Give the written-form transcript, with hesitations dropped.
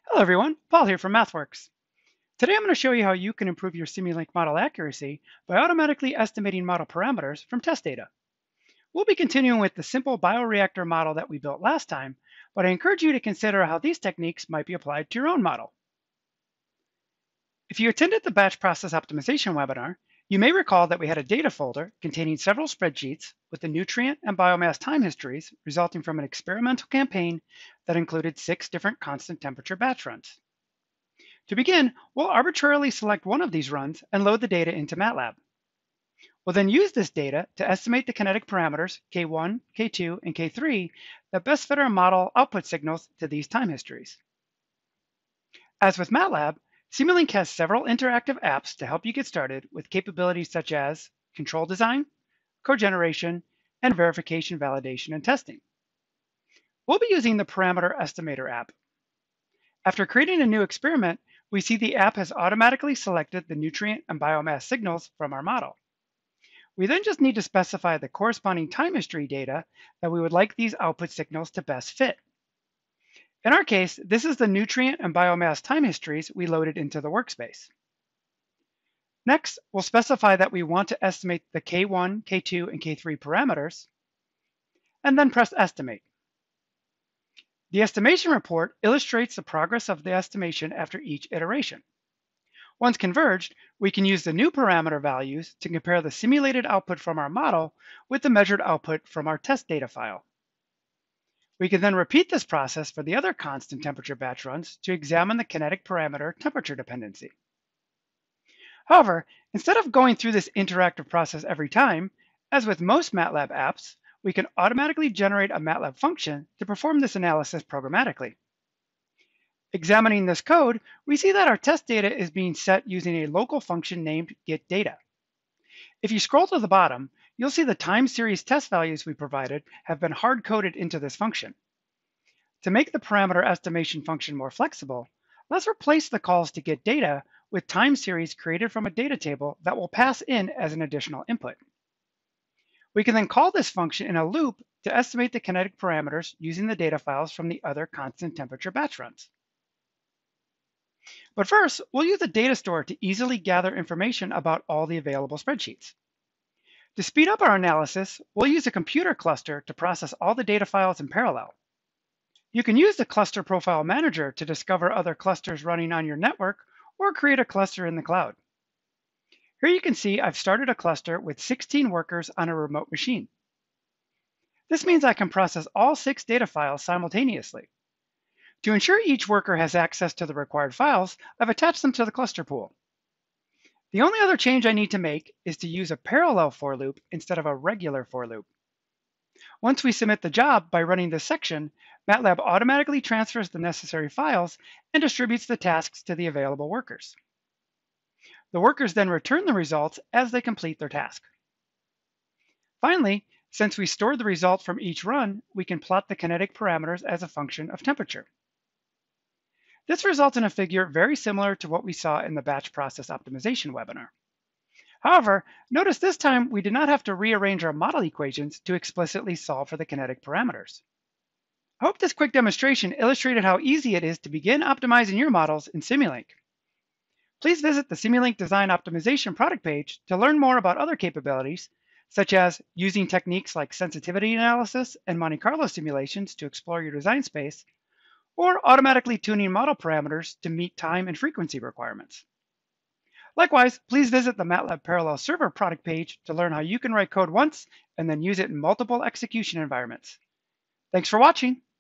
Hello everyone, Paul here from MathWorks. Today I'm going to show you how you can improve your Simulink model accuracy by automatically estimating model parameters from test data. We'll be continuing with the simple bioreactor model that we built last time, but I encourage you to consider how these techniques might be applied to your own model. If you attended the batch process optimization webinar, you may recall that we had a data folder containing several spreadsheets with the nutrient and biomass time histories resulting from an experimental campaign that included 6 different constant temperature batch runs. To begin, we'll arbitrarily select one of these runs and load the data into MATLAB. We'll then use this data to estimate the kinetic parameters K1, K2, and K3 that best fit our model output signals to these time histories. As with MATLAB, Simulink has several interactive apps to help you get started with capabilities such as control design, code generation, and verification, validation, and testing. We'll be using the Parameter Estimator app. After creating a new experiment, we see the app has automatically selected the nutrient and biomass signals from our model. We then just need to specify the corresponding time history data that we would like these output signals to best fit. In our case, this is the nutrient and biomass time histories we loaded into the workspace. Next, we'll specify that we want to estimate the K1, K2, and K3 parameters, and then press Estimate. The estimation report illustrates the progress of the estimation after each iteration. Once converged, we can use the new parameter values to compare the simulated output from our model with the measured output from our test data file. We can then repeat this process for the other constant temperature batch runs to examine the kinetic parameter temperature dependency. However, instead of going through this interactive process every time, as with most MATLAB apps, we can automatically generate a MATLAB function to perform this analysis programmatically. Examining this code, we see that our test data is being set using a local function named getData. If you scroll to the bottom, you'll see the time series test values we provided have been hard-coded into this function. To make the parameter estimation function more flexible, let's replace the calls to getData with time series created from a data table that will pass in as an additional input. We can then call this function in a loop to estimate the kinetic parameters using the data files from the other constant temperature batch runs. But first, we'll use a data store to easily gather information about all the available spreadsheets. To speed up our analysis, we'll use a computer cluster to process all the data files in parallel. You can use the Cluster Profile Manager to discover other clusters running on your network or create a cluster in the cloud. Here you can see I've started a cluster with 16 workers on a remote machine. This means I can process all 6 data files simultaneously. To ensure each worker has access to the required files, I've attached them to the cluster pool. The only other change I need to make is to use a parallel for loop instead of a regular for loop. Once we submit the job by running this section, MATLAB automatically transfers the necessary files and distributes the tasks to the available workers. The workers then return the results as they complete their task. Finally, since we stored the result from each run, we can plot the kinetic parameters as a function of temperature. This results in a figure very similar to what we saw in the batch process optimization webinar. However, notice this time we did not have to rearrange our model equations to explicitly solve for the kinetic parameters. I hope this quick demonstration illustrated how easy it is to begin optimizing your models in Simulink. Please visit the Simulink Design Optimization product page to learn more about other capabilities, such as using techniques like sensitivity analysis and Monte Carlo simulations to explore your design space, or automatically tuning model parameters to meet time and frequency requirements. Likewise, please visit the MATLAB Parallel Server product page to learn how you can write code once and then use it in multiple execution environments. Thanks for watching.